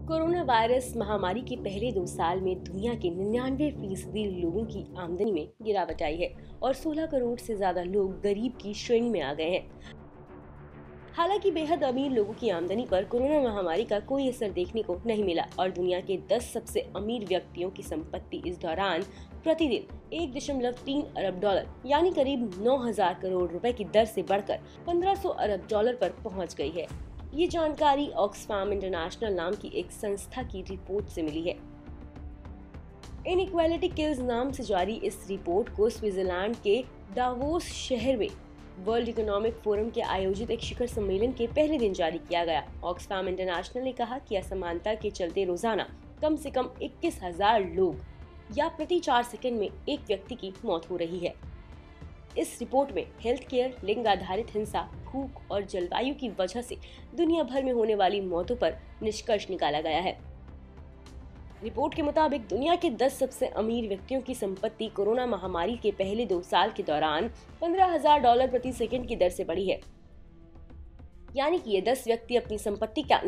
Corona virus महामारी के पहले 2 साल में दुनिया के 99% लोगों की आमदनी में गिरावट आई है और 16 करोड़ से ज्यादा लोग गरीब की श्रेणी में आ गए हैं। हालांकि बेहद अमीर लोगों की आमदनी पर कोरोना महामारी का कोई असर देखने को नहीं मिला और दुनिया के 10 सबसे अमीर व्यक्तियों की संपत्ति इस दौरान प्रतिदिन 1.3 अरब डॉलर यानी करीब 9,000 करोड़ रुपए की दर से बढ़कर 1500 अरब डॉलर पर पहुंच गई है। ये जानकारी ऑक्सफैम इंटरनेशनल नाम की एक संस्था की रिपोर्ट से मिली है। इनइक्वालिटी किल्स नाम से जारी इस रिपोर्ट को स्विट्जरलैंड के डावोस शहर में वर्ल्ड इकोनॉमिक फोरम के आयोजित एक शिखर सम्मेलन के पहले दिन जारी किया गया। ऑक्सफैम इंटरनेशनल ने कहा कि असमानता के चलते रोजाना कम से कम 21,000 लोग या प्रति 4 सेकंड में एक व्यक्ति की मौत हो रही है। इस रिपोर्ट में हेल्थ केयर, लिंग आधारित हिंसा, भूख और जलवायु की वजह से दुनिया भर में होने वाली मौतों पर निष्कर्ष निकाला गया है। रिपोर्ट के मुताबिक दुनिया के 10 सबसे अमीर व्यक्तियों की संपत्ति कोरोना महामारी के पहले 2 साल के दौरान 15,000 डॉलर प्रति सेकंड की दर से बढ़ी है। यानी कि ये 10 व्यक्ति अपनी संपत्ति का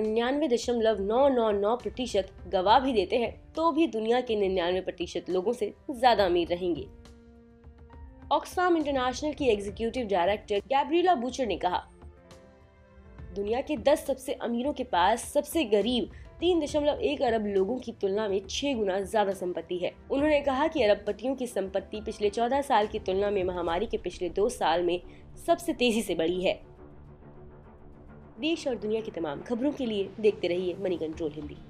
99.999% गवा भी देते हैं तो भी दुनिया के 99% लोगों से ज्यादा अमीर रहेंगे। ऑक्सफैम इंटरनेशनल की एग्जीक्यूटिव डायरेक्टर गैब्रिएला बूचर ने कहा, दुनिया के 10 सबसे अमीरों के पास सबसे गरीब 3.1 अरब लोगों की तुलना में 6 गुना ज्यादा संपत्ति है। उन्होंने कहा कि अरबपतियों की संपत्ति पिछले 14 साल की तुलना में महामारी के पिछले 2 साल में सबसे तेजी से बढ़ी है। देश और दुनिया की तमाम खबरों के लिए देखते रहिए मनी कंट्रोल हिंदी।